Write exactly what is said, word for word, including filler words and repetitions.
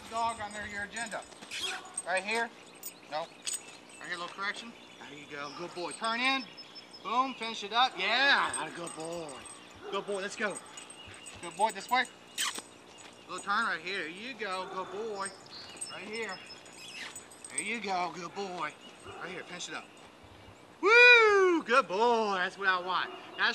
dog under your agenda. Right here. No. Right here, a little correction. There you go. Good boy. Turn in. Boom. Finish it up. Yeah. Not a good boy. Good boy. Let's go. Good boy. This way. Little turn right here. There you go. Good boy. Right here. There you go. Good boy. Right here. Finish it up. Woo! Good boy. That's what I want. That's